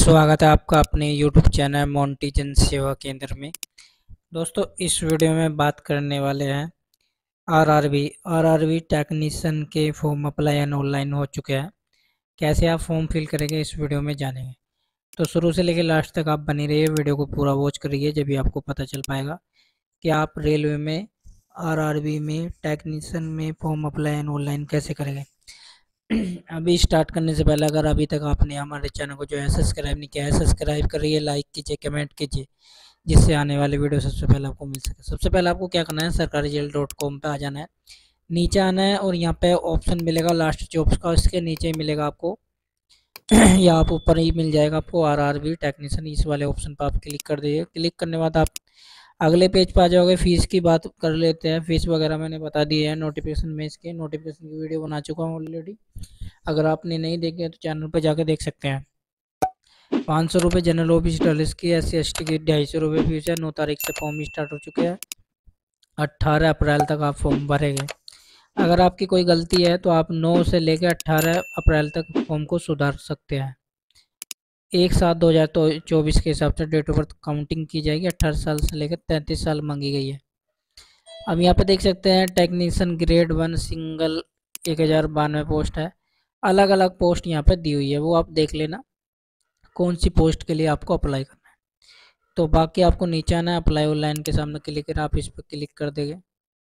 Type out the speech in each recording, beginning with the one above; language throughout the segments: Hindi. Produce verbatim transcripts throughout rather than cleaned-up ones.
स्वागत है आपका अपने यूट्यूब चैनल मोंटी जन सेवा केंद्र में। दोस्तों, इस वीडियो में बात करने वाले हैं आरआरबी आरआरबी टेक्नीशियन के फॉर्म अप्लाई एंड ऑनलाइन हो चुके हैं। कैसे आप फॉर्म फिल करेंगे इस वीडियो में जानेंगे। तो शुरू से लेकर लास्ट तक आप बनी रहिए, वीडियो को पूरा वॉच करिए, जब भी आपको पता चल पाएगा कि आप रेलवे में आरआरबी में टेक्नीशियन में फॉर्म अप्लाई एंड ऑनलाइन कैसे करेंगे। अभी स्टार्ट करने से पहले अगर अभी तक आपने हमारे चैनल को जो है सब्सक्राइब नहीं किया है, सब्सक्राइब करिए, लाइक कीजिए, कमेंट कीजिए, जिससे आने वाले वीडियो सबसे पहले आपको मिल सके। सबसे पहले आपको क्या करना है, सरकारी जेल डॉट कॉम पर आ जाना है, नीचे आना है और यहाँ पे ऑप्शन मिलेगा लास्ट जॉब्स का, इसके नीचे ही मिलेगा आपको या आप ऊपर ही मिल जाएगा आपको आरआरबी टेक्नीशियन, इस वाले ऑप्शन पर आप क्लिक कर दीजिए। क्लिक करने के बाद आप अगले पेज पर आ जाओगे। फीस की बात कर लेते हैं। फीस वगैरह मैंने बता दी है नोटिफिकेशन में, इसके नोटिफिकेशन की वीडियो बना चुका हूँ ऑलरेडी। अगर आपने नहीं देखे तो चैनल पर जाकर देख सकते हैं। पाँच सौ रुपये जनरल ओबीसी डॉलर्स की, एस सी एस टी की ढाई सौ रुपये फीस है। नौ तारीख से फॉर्म स्टार्ट हो चुके हैं, अट्ठारह अप्रैल तक आप फॉर्म भरेंगे। अगर आपकी कोई गलती है तो आप नौ से लेकर अट्ठारह अप्रैल तक फॉर्म को सुधार सकते हैं। एक सात दो हज़ार तो चौबीस के हिसाब से डेट ऑफ बर्थ काउंटिंग की जाएगी। अट्ठारह साल से लेकर तैंतीस साल मांगी गई है। अब यहाँ पे देख सकते हैं टेक्नीशियन ग्रेड वन सिंगल एक हज़ार बानवे पोस्ट है। अलग अलग पोस्ट यहाँ पे दी हुई है, वो आप देख लेना कौन सी पोस्ट के लिए आपको अप्लाई करना है। तो बाकी आपको नीचे आना है, अप्लाई ऑनलाइन के सामने क्लिक कर आप इस पर क्लिक कर देंगे।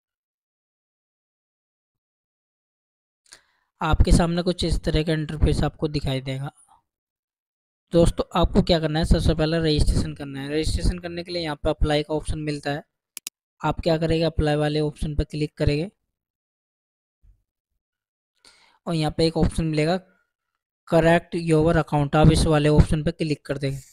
आपके सामने कुछ इस तरह का इंटरफेस आपको दिखाई देगा। दोस्तों, आपको क्या करना है, सबसे पहले रजिस्ट्रेशन करना है। रजिस्ट्रेशन करने के लिए यहाँ पे अप्लाई का ऑप्शन मिलता है। आप क्या करेंगे, अप्लाई वाले ऑप्शन पर क्लिक करेंगे और यहाँ पे एक ऑप्शन मिलेगा करेक्ट योर अकाउंट, आप इस वाले ऑप्शन पर क्लिक कर देंगे।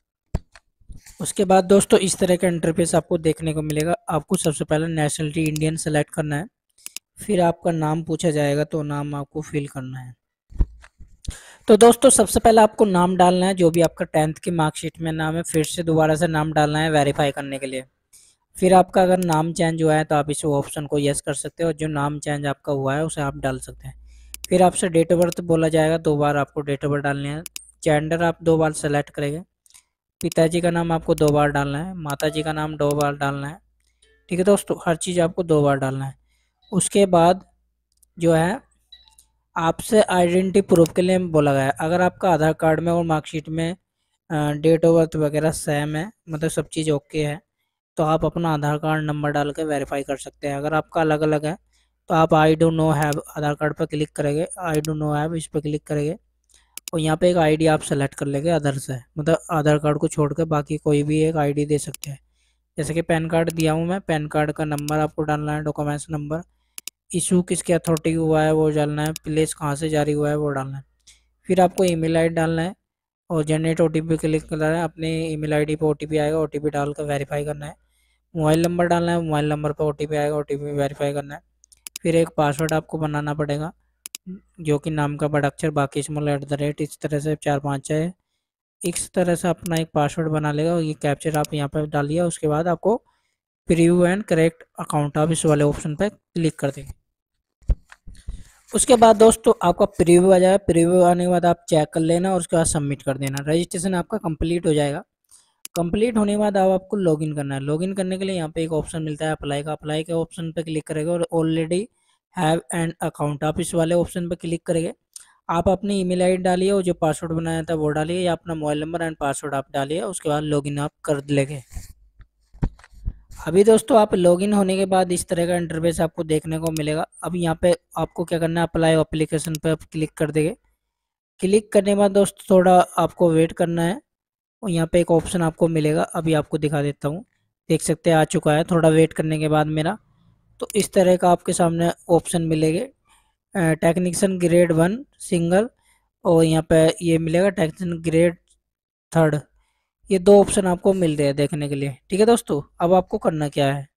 उसके बाद दोस्तों इस तरह का इंटरफेस आपको देखने को मिलेगा। आपको सबसे पहले नेशनलिटी इंडियन सेलेक्ट करना है, फिर आपका नाम पूछा जाएगा तो नाम आपको फिल करना है। तो दोस्तों सबसे पहले आपको नाम डालना है, जो भी आपका टेंथ की मार्कशीट में नाम है, फिर से दोबारा से नाम डालना है वेरीफाई करने के लिए। फिर आपका अगर नाम चेंज हुआ है तो आप इस ऑप्शन को यस कर सकते हो, जो नाम चेंज आपका हुआ है उसे आप डाल सकते हैं। फिर आपसे डेट ऑफ बर्थ बोला जाएगा, दो बार आपको डेट ऑफ बर्थ डालनी है। जेंडर आप दो बार सेलेक्ट करेंगे। पिताजी का नाम आपको दो बार डालना है, माताजी का नाम दो बार डालना है। ठीक है दोस्तों, हर चीज़ आपको दो बार डालना है। उसके बाद जो है आपसे आइडेंटिटी प्रूफ के लिए बोला गया है। अगर आपका आधार कार्ड में और मार्कशीट में डेट ऑफ बर्थ वगैरह सेम है, मतलब सब चीज़ ओके है, तो आप अपना आधार कार्ड नंबर डाल के वेरीफाई कर सकते हैं। अगर आपका अलग अलग है तो आप I don't know have Aadhaar card पर क्लिक करेंगे, आई डोंट नो हैव इस पर क्लिक करेंगे और यहाँ पे एक आईडी आप सेलेक्ट कर लेंगे अदर्स है, मतलब आधार कार्ड को छोड़कर बाकी कोई भी एक आईडी दे सकते हैं। जैसे कि पैन कार्ड दिया हूँ मैं, पैन कार्ड का नंबर आपको डालना है, डॉक्यूमेंट्स नंबर, इशू किसके अथॉरिटी हुआ है वो डालना है, प्लेस कहाँ से जारी हुआ है वो डालना है। फिर आपको ईमेल आईडी डालना है और जनरेट ओटीपी क्लिक करना है। अपने ईमेल आईडी पे ओटीपी आएगा, ओटीपी डालकर वेरीफाई करना है। मोबाइल नंबर डालना है, मोबाइल नंबर पर ओटीपी आएगा, ओटीपी वेरीफाई करना है। फिर एक पासवर्ड आपको बनाना पड़ेगा, जो कि नाम का बड़ा अक्षर बाकी स्मॉल एट द रेट, इस तरह से चार पाँच है, इस तरह से अपना एक पासवर्ड बना लेगा और ये कैप्चर आप यहाँ पर डालिए। उसके बाद आपको प्रीव्यू एंड करेक्ट अकाउंट आप इस वाले ऑप्शन पर क्लिक कर देंगे। उसके बाद दोस्तों आपका प्रीव्यू आ जाएगा। प्रीव्यू आने के बाद आप चेक कर लेना और उसके बाद सबमिट कर देना। रजिस्ट्रेशन आपका कंप्लीट हो जाएगा। कंप्लीट होने के बाद अब आपको लॉगिन करना है। लॉगिन करने के लिए यहाँ पे एक ऑप्शन मिलता है अप्लाई का, अप्लाई के ऑप्शन पे क्लिक करेंगे और ऑलरेडी हैव एन अकाउंट आप इस वाले ऑप्शन पे क्लिक करेंगे। आप अपनी ईमेल आईडी डालिए और जो पासवर्ड बनाया था वो डालिए, या अपना मोबाइल नंबर एंड पासवर्ड आप डालिए, उसके बाद लॉगिन आप कर लेंगे। अभी दोस्तों आप लॉगिन होने के बाद इस तरह का इंटरफेस आपको देखने को मिलेगा। अब यहाँ पे आपको क्या करना है, अप्लाई एप्लीकेशन पे आप क्लिक कर देंगे। क्लिक करने के बाद दोस्तों थोड़ा आपको वेट करना है और यहाँ पे एक ऑप्शन आपको मिलेगा, अभी आपको दिखा देता हूँ। देख सकते हैं आ चुका है। थोड़ा वेट करने के बाद मेरा तो इस तरह का आपके सामने ऑप्शन मिलेंगे, टेक्नीशियन ग्रेड वन सिंगल और यहाँ पे ये मिलेगा टेक्नीशियन ग्रेड थर्ड। ये दो ऑप्शन आपको मिल रहे हैं देखने के लिए। ठीक है दोस्तों, अब आपको करना क्या है,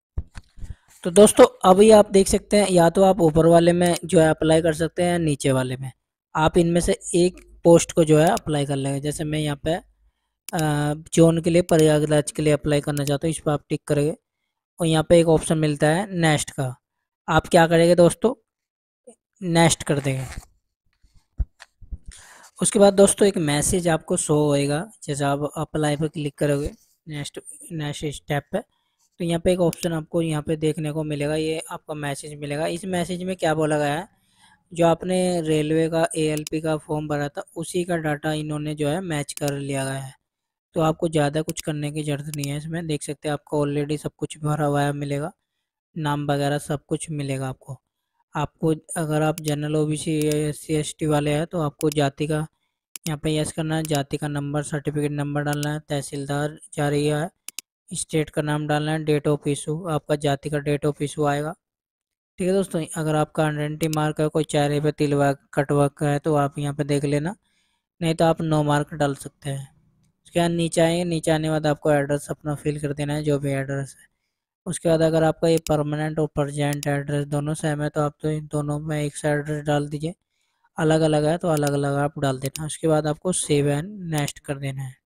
तो दोस्तों अभी आप देख सकते हैं या तो आप ऊपर वाले में जो है अप्लाई कर सकते हैं, नीचे वाले में आप इनमें से एक पोस्ट को जो है अप्लाई कर लेंगे। जैसे मैं यहाँ पे जोन के लिए प्रयागराज के लिए अप्लाई करना चाहता हूँ, इस पर आप टिक करेंगे और यहाँ पे एक ऑप्शन मिलता है नेक्स्ट का, आप क्या करेंगे दोस्तों, नेक्स्ट कर देंगे। उसके बाद दोस्तों एक मैसेज आपको शो होएगा, जैसे आप अप्लाई पर क्लिक करोगे नेक्स्ट नेक्स्ट स्टेप पे, तो यहाँ पे एक ऑप्शन आपको यहाँ पे देखने को मिलेगा, ये आपका मैसेज मिलेगा। इस मैसेज में क्या बोला गया है, जो आपने रेलवे का एएलपी का फॉर्म भरा था उसी का डाटा इन्होंने जो है मैच कर लिया गया है। तो आपको ज़्यादा कुछ करने की ज़रूरत नहीं है इसमें, देख सकते हैं आपको ऑलरेडी सब कुछ भरा हुआ है मिलेगा, नाम वगैरह सब कुछ मिलेगा आपको। आपको अगर आप general OBC S C S T वाले हैं तो आपको जाति का यहाँ पे यस करना है, जाति का नंबर सर्टिफिकेट नंबर डालना है, तहसीलदार जा रही है, स्टेट का नाम डालना है, डेट ऑफ इशू आपका जाति का डेट ऑफ इशू आएगा। ठीक है दोस्तों, अगर आपका आइडेंटिटी मार्क है, कोई चेहरे पे तिल वर्क कट वर्क का है तो आप यहाँ पे देख लेना, नहीं तो आप नो मार्क डाल सकते हैं। उसके बाद नीचे आएंगे, नीचे आने के बाद आपको एड्रेस अपना फिल कर देना है, जो भी एड्रेस है। उसके बाद अगर आपका ये परमानेंट और प्रजेंट एड्रेस दोनों सेम है तो आप तो इन दोनों में एक सा एड्रेस डाल दीजिए, अलग अलग है तो अलग अलग आप डाल देना। उसके बाद आपको सेव एंड नेक्स्ट कर देना है।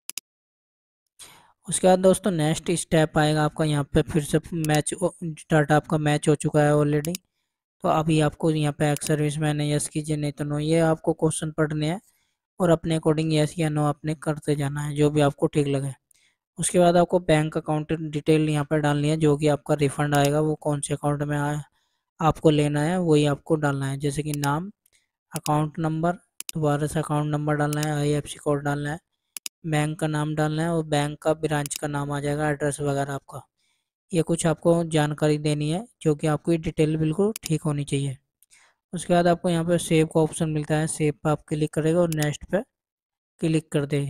उसके बाद दोस्तों नेक्स्ट स्टेप आएगा आपका, यहाँ पे फिर से मैच डाटा आपका मैच हो चुका है ऑलरेडी, तो अभी आपको यहाँ पे एक्स सर्विस मैन है यस कीजिए, नहीं तो नो। ये आपको क्वेश्चन पढ़ने हैं और अपने अकॉर्डिंग यस या नो आपने करते जाना है, जो भी आपको ठीक लगे। उसके बाद आपको बैंक अकाउंट डिटेल यहाँ पर डालनी है, जो कि आपका रिफंड आएगा वो कौन से अकाउंट में आया आपको लेना है वही आपको डालना है, जैसे कि नाम, अकाउंट नंबर, दोबारा से अकाउंट नंबर डालना है, आईएफएससी कोड डालना है, बैंक का नाम डालना है और बैंक का ब्रांच का नाम आ जाएगा, एड्रेस वगैरह आपका। ये कुछ आपको जानकारी देनी है, जो कि आपकी डिटेल बिल्कुल ठीक होनी चाहिए। उसके बाद आपको यहाँ पे सेव का ऑप्शन मिलता है, सेव पे आप क्लिक करेगा और नेक्स्ट पे क्लिक कर देंगे।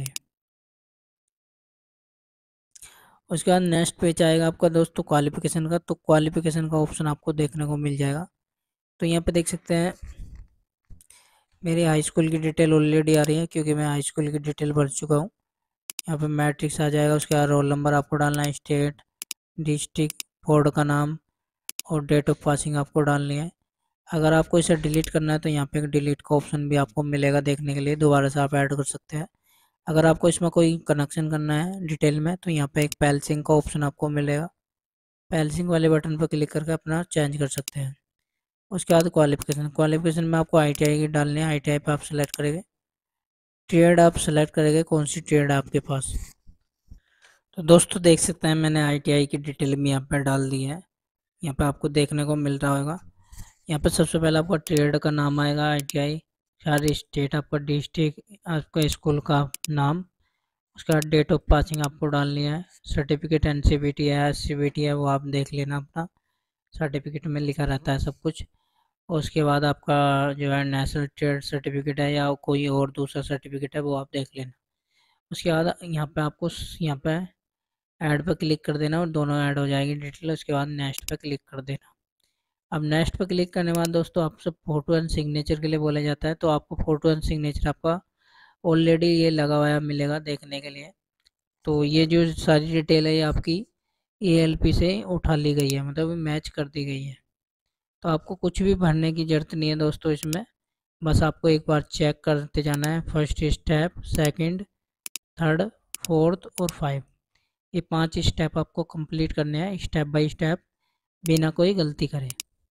उसके बाद नेक्स्ट पेज आएगा आपका दोस्तों क्वालिफिकेशन का, तो क्वालिफिकेशन का ऑप्शन आपको देखने को मिल जाएगा। तो यहाँ पे देख सकते हैं मेरी हाई स्कूल की डिटेल ऑलरेडी आ रही है, क्योंकि मैं हाई स्कूल की डिटेल भर चुका हूँ। यहाँ पे मैट्रिक्स आ जाएगा, उसके बाद रोल नंबर आपको डालना है, स्टेट, डिस्ट्रिक्ट, बोर्ड का नाम और डेट ऑफ पासिंग आपको डालनी है। अगर आपको इसे डिलीट करना है तो यहाँ पे एक डिलीट का ऑप्शन भी आपको मिलेगा देखने के लिए, दोबारा से आप ऐड कर सकते हैं। अगर आपको इसमें कोई कनेक्शन करना है डिटेल में तो यहाँ पे एक पेल्सिंग का ऑप्शन आपको मिलेगा, पेल्सिंग वाले बटन पर क्लिक करके अपना चेंज कर सकते हैं। उसके बाद क्वालिफिकेशन, क्वालिफिकेशन में आपको आईटीआई की डालनी है, आईटीआई पे आप सेलेक्ट करेंगे। ट्रेड आप सेलेक्ट करेंगे, कौन सी ट्रेड है आपके पास। तो दोस्तों देख सकते हैं मैंने आईटीआई की डिटेल भी यहाँ पर डाल दी है, यहाँ पे आपको देखने को मिल रहा होगा। यहाँ पे सबसे पहले आपका ट्रेड का नाम आएगा आईटीआई, सारी स्टेट आपका, डिस्ट्रिक्ट आपका, स्कूल का नाम, उसके बाद डेट ऑफ पासिंग आपको डालनी है, सर्टिफिकेट एनसीबीटी है एससीबीटी है वो आप देख लेना, अपना सर्टिफिकेट में लिखा रहता है सब कुछ। और उसके बाद आपका जो है नेशनल ट्रेड सर्टिफिकेट है या कोई और दूसरा सर्टिफिकेट है वो आप देख लेना। उसके बाद यहाँ पे आपको यहाँ पे ऐड पे क्लिक कर देना और दोनों ऐड हो जाएगी डिटेल। उसके बाद नेक्स्ट पे क्लिक कर देना। अब नेक्स्ट पे क्लिक करने के बाद दोस्तों आपसे फ़ोटो एंड सिग्नेचर के लिए बोला जाता है, तो आपको फ़ोटो एंड सिग्नेचर आपका ऑलरेडी ये लगा हुआ मिलेगा देखने के लिए। तो ये जो सारी डिटेल है ये आपकी एएलपी से उठा ली गई है, मतलब मैच कर दी गई है। तो आपको कुछ भी भरने की ज़रूरत नहीं है दोस्तों इसमें, बस आपको एक बार चेक करते जाना है। First step, second, third, fourth और फाइव, ये पांच स्टेप आपको कंप्लीट करने हैं स्टेप बाय स्टेप, बिना कोई गलती करे।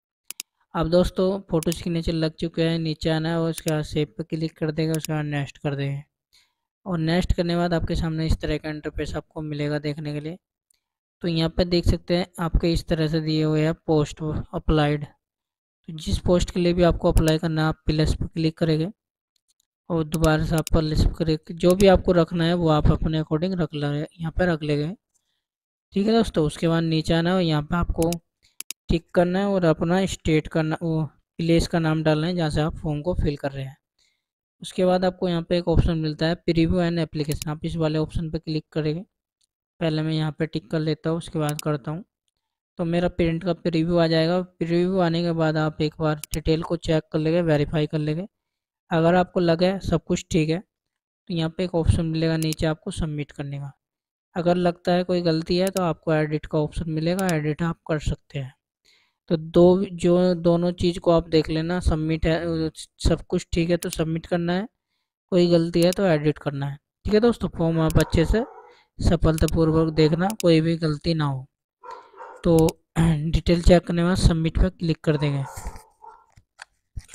अब दोस्तों फोटो सिग्नेचर लग चुके हैं, नीचे आना है और उसके बाद सेव पे क्लिक कर देगा, उसके बाद नेक्स्ट कर देंगे। और नेक्स्ट करने के बाद आपके सामने इस तरह का इंटरफेस आपको मिलेगा देखने के लिए। तो यहाँ पे देख सकते हैं आपके इस तरह से दिए हुए हैं पोस्ट अप्लाइड, तो जिस पोस्ट के लिए भी आपको अप्लाई करना है आप प्लस पे क्लिक करेंगे और दोबारा से आप प्लस पे करेंगे, जो भी आपको रखना है वो आप अपने अकॉर्डिंग रख ले, यहाँ पे रख लेंगे। ठीक है दोस्तों, उसके बाद नीचे आना है और यहाँ पे आपको टिक करना है और अपना स्टेट का ना वो प्लेस का नाम डालना है जहाँ से आप फॉर्म को फिल कर रहे हैं। उसके बाद आपको यहाँ पे एक ऑप्शन मिलता है प्रीव्यू एंड एप्लीकेशन, आप इस वाले ऑप्शन पे क्लिक करेंगे। पहले मैं यहाँ पे टिक कर लेता हूँ, उसके बाद करता हूँ, तो मेरा प्रिंट का प्रीव्यू आ जाएगा। प्रीव्यू आने के बाद आप एक बार डिटेल को चेक कर लेंगे, वेरीफाई कर लेंगे। अगर आपको लगे सब कुछ ठीक है तो यहाँ पे एक ऑप्शन मिलेगा नीचे आपको सबमिट करने का। अगर लगता है कोई गलती है तो आपको एडिट का ऑप्शन मिलेगा, एडिट आप कर सकते हैं। तो दो जो दोनों चीज़ को आप देख लेना, सबमिट है सब कुछ ठीक है तो सबमिट करना है, कोई गलती है तो एडिट करना है। ठीक है दोस्तों, फॉर्म आप अच्छे से सफलतापूर्वक देखना, कोई भी गलती ना हो। तो डिटेल चेक करने के बाद सबमिट पर क्लिक कर देंगे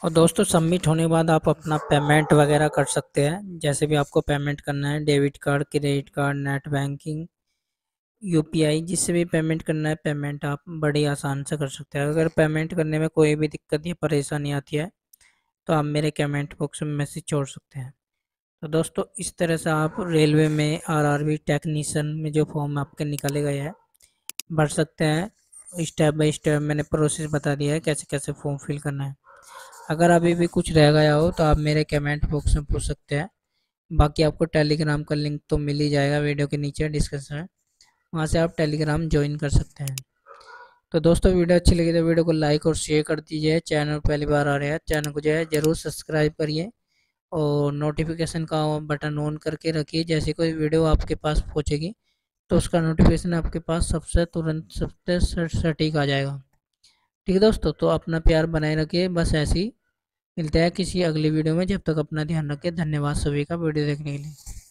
और दोस्तों सबमिट होने के बाद आप अपना पेमेंट वगैरह कर सकते हैं, जैसे भी आपको पेमेंट करना है, debit card, credit card, net banking, UPI, जिससे भी पेमेंट करना है पेमेंट आप बड़ी आसान से कर सकते हैं। अगर पेमेंट करने में कोई भी दिक्कत या परेशानी आती है तो आप मेरे कमेंट बॉक्स में मैसेज छोड़ सकते हैं। तो दोस्तों इस तरह से आप रेलवे में आरआरबी टेक्नीशियन में जो फॉर्म आपके निकाले गए हैं भर सकते हैं। स्टेप बाय स्टेप मैंने प्रोसेस बता दिया है कैसे कैसे फॉर्म फिल करना है। अगर अभी भी कुछ रह गया हो तो आप मेरे कमेंट बॉक्स में पूछ सकते हैं। बाकी आपको टेलीग्राम का लिंक तो मिल ही जाएगा वीडियो के नीचे डिस्क्रिप्शन में, वहाँ से आप टेलीग्राम ज्वाइन कर सकते हैं। तो दोस्तों वीडियो अच्छी लगी तो वीडियो को लाइक और शेयर कर दीजिए। चैनल पहली बार आ रहे हैं, चैनल को जो है ज़रूर सब्सक्राइब करिए और नोटिफिकेशन का बटन ऑन करके रखिए। जैसे कोई वीडियो आपके पास पहुंचेगी तो उसका नोटिफिकेशन आपके पास सबसे तुरंत सबसे सटीक आ जाएगा। ठीक है दोस्तों, तो अपना प्यार बनाए रखिए। बस ऐसे ही मिलते हैं किसी अगली वीडियो में, जब तक अपना ध्यान रखिए। धन्यवाद सभी का वीडियो देखने के लिए।